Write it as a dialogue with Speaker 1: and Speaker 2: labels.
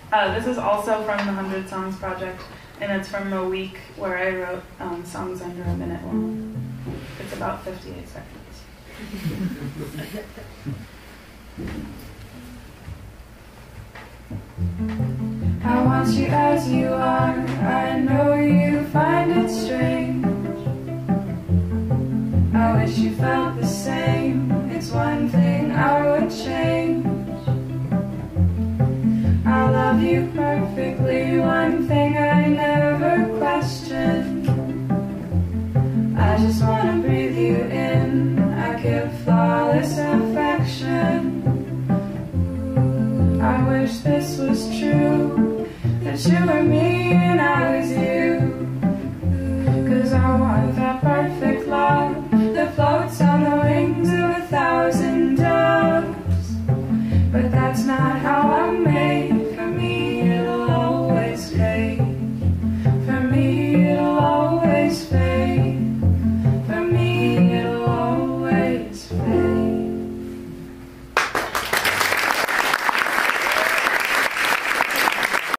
Speaker 1: This is also from the 100 Songs Project, and it's from a week where I wrote songs under a minute long. It's about 58 seconds. I want you as you are. I know you find it strange. I wish you felt the same. It's one thing I would change. I love you perfectly, one thing I never questioned. I just want to breathe you in. I give flawless affection. I wish this was true, that you were me and I was you.